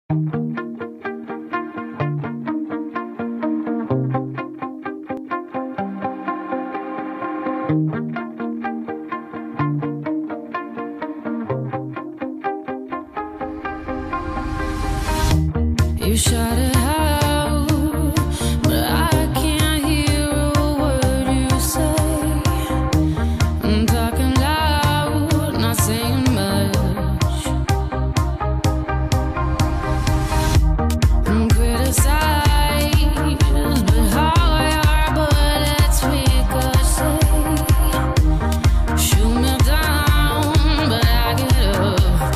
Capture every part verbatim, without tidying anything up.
You shut it out, but I can't hear a word you say. I'm talking loud, not saying much. I'm criticized, but how I are, but it's ricochet. Shoot me down, but I get up.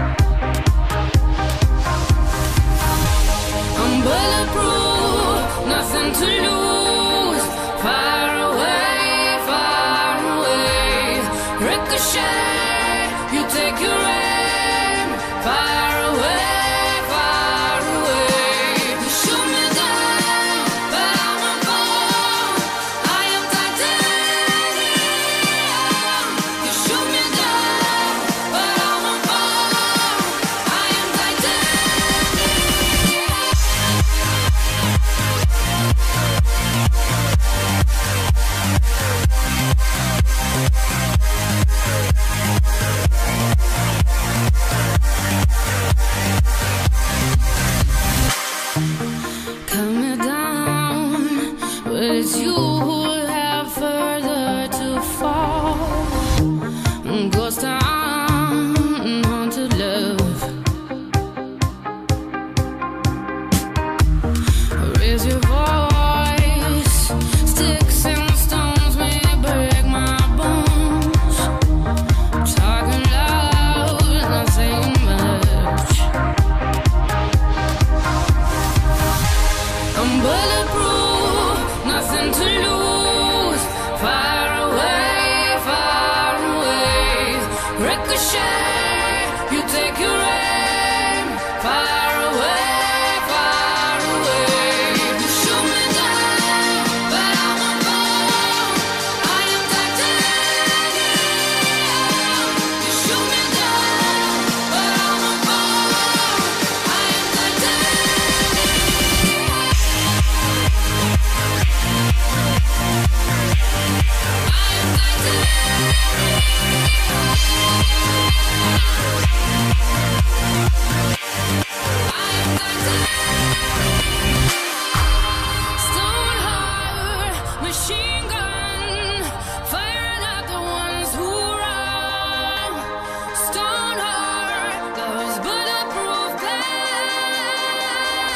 I'm bulletproof, nothing to lose. Far away, far away. Ricochet, you take your aim. Far away, far away. You shoot me down, but I won't fall. I am titanium. You shoot me down, but I won't fall. I am titanium. Cut me down, but it's you who have further to fall. Ghost town, haunted love. Raise your voice, sticks and stones may break my bones. Talking loud, not saying much. I'm bulletproof, nothing to lose. Far away, far away. Ricochet, you take your aim. Far away, far away. You shoot me down, but I won't fall. I am titanium. You shoot me down, but I won't fall. I am titanium. Stone heart, machine gun, firing at the ones who run. Stone heart, those bulletproof glass.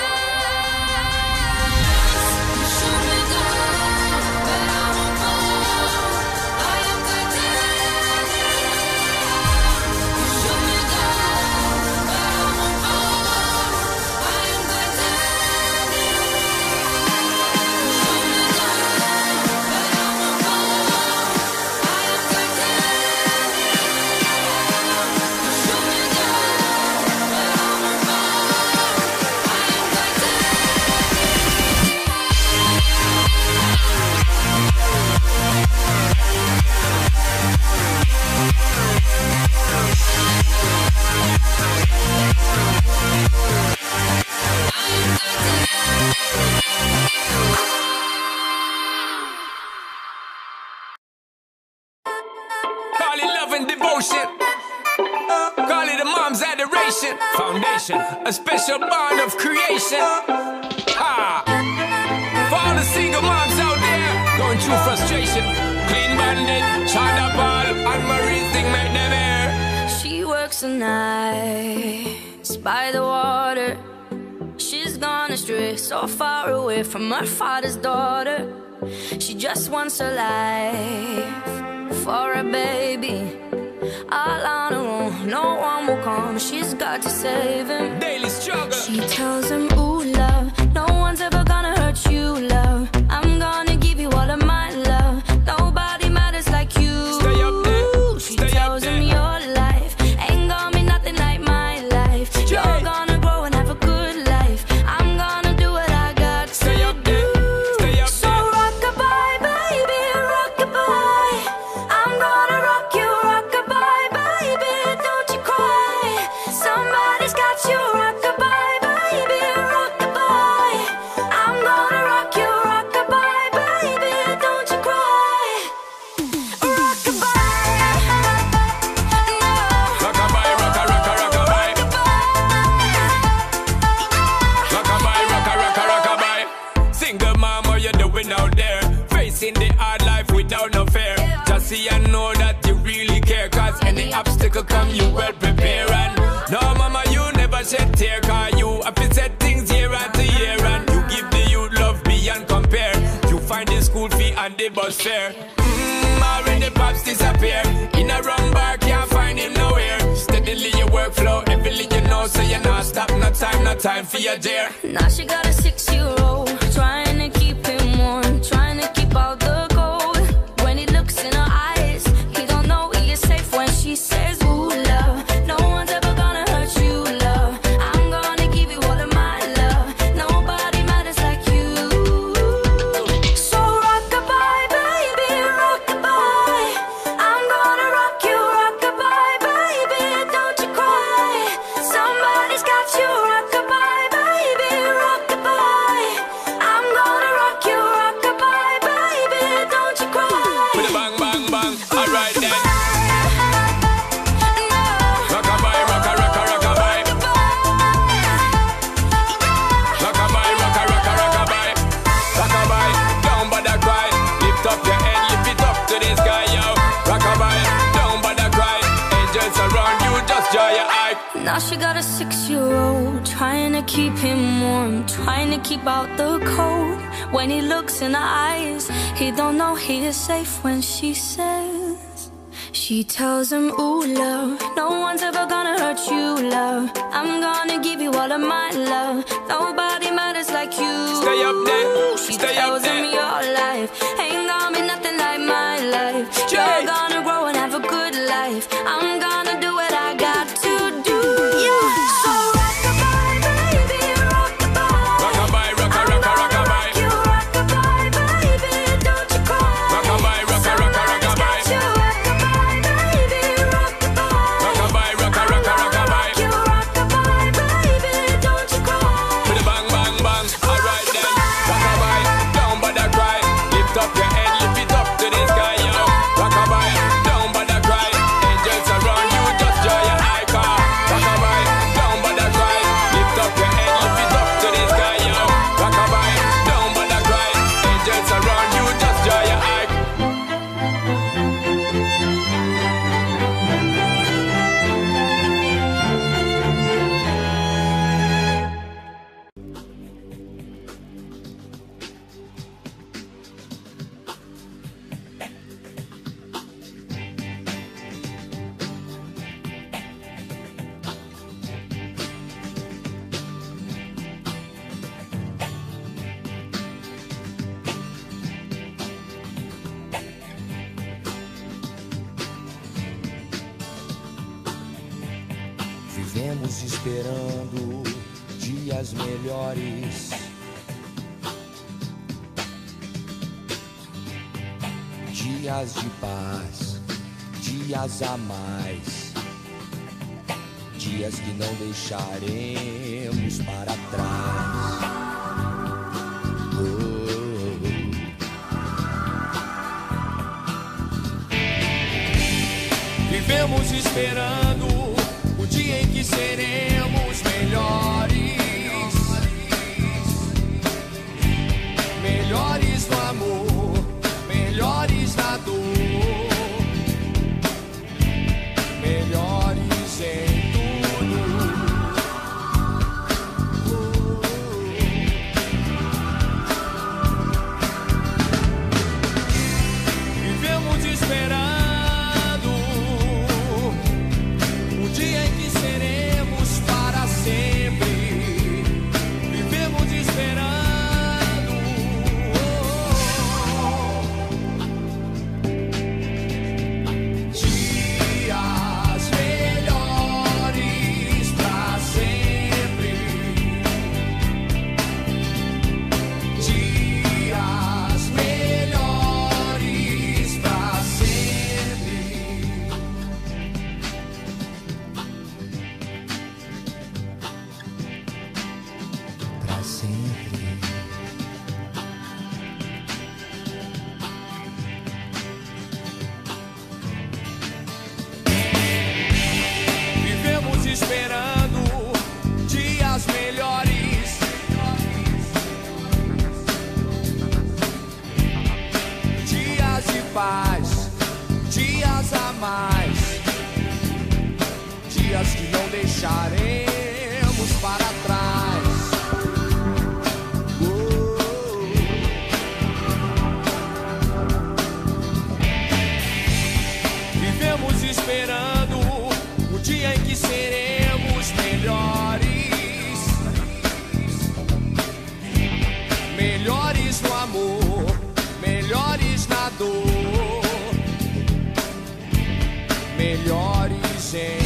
You shoot me down, but I won't fall. I am titanium. You shoot me down, but I won't fall. I am titanium. You shoot me down, but I won't fall. I am titanium. You shoot me down, but I won't fall. I am Call it love and devotion. Call it a mom's adoration. Foundation, a special bond of creation. Ah, for all the single moms out there going through frustration. Clean Bandit, China Ball, and Marie thing make them air. She works the nights by the water. She's gone astray, so far away from her father's daughter. She just wants a life for a baby. All on her own, no one will come. She's got to save him. Daily struggle. She tells him, ooh, love, no one's ever gonna hurt you, love. I'm gonna give you all of my love. Nobody matters like you. Stay up there. She Stay up tells there. him your life ain't gonna be nothing like my life. You're Yeah. gonna grow and have a good life. I'm gonna do what I got Stay to up there. do. Stay up So there. rock-a-bye, baby, rock-a-bye. I'm gonna rock you, rock-a-bye, baby. Don't you cry. Somebody's got you, rock could come, you well prepare. And no, mama, you never shed tear, cause you have to set things year after year. And you give the youth love beyond compare. You find the school fee and the bus fare. Mmm, already pops disappear. In a wrong bar, can't find him nowhere. Steadily your workflow, everything you know, so you're not stop, no time, no time for your dear. Now she got a six-year-old, trying to keep him warm, trying to keep out the cold. When he looks in her eyes, he don't know he is safe when she says, ooh, love, no one's ever gonna hurt you, love. I'm gonna give you all of my love. Nobody matters like you. So rock-a-bye, baby, rock-a-bye. I'm gonna rock you, rock-a-bye, baby, don't you cry. Somebody's got you, rock-a-bye, baby, rock-a-bye. I'm gonna rock you, rock-a-bye, baby, don't you cry. With a bang, bang, bang, alright then. No. Rock-a-bye, rocka, rocka, rock-a-bye. Rock-a-bye, rocka, rocka, rock-a-bye. Rock-a-bye, don't bother cry. Lift up your head, lift it up to the sky, yo. Rock-a-bye, don't bother cry. Angels around you, just joy your eye. Now she got a six-year-old, trying to keep him warm, trying to keep out the cold. When he looks in her eyes, he don't know he is safe when she says, she tells him, ooh, love, no one's ever gonna hurt you, love. I'm gonna give you all of my love. Nobody matters like you. Stay up there, She stay up tells there. him your life ain't gonna be nothing like my life. Jay. You're gonna grow and have a good life. I'm gonna do what I got to do. So rock-a-bye, baby, rock-a-bye. Rock-a-bye, rocka, rocka, rock-a-bye. You rock-a-bye, baby, don't you cry. Rock-a-bye, rocka, rocka, rock-a-bye. You rock-a-bye, baby, rock-a-bye. Rock-a-bye, rocka, rocka, rock-a-bye. You rock-a-bye, baby, don't you cry. With a bang, bang, bang, alright then. Rock-a-bye, don't bother cry. Lift up your head, lift it up to the sky, yo. Rock-a-bye, don't bother cry. Angels around you, just joy your eye car. Rock-a-bye, don't bother cry. Lift up your head, lift it up to the sky, yo. Rock-a-bye, don't bother cry. Angels around you, just joy your eye. Vivemos esperando dias melhores. Dias de paz, dias a mais. Dias que não deixaremos para trás. Oh. Vivemos esperando o dia em que seremos melhores. Melhores no amor, melhores na dor, melhores em tudo. Vivemos esperando o dia em que seremos para sempre. Vivemos esperando dias melhores para sempre. Dias melhores para sempre. Pra sempre. Vivemos esperando dias melhores. Dias de paz, dias a mais. gente.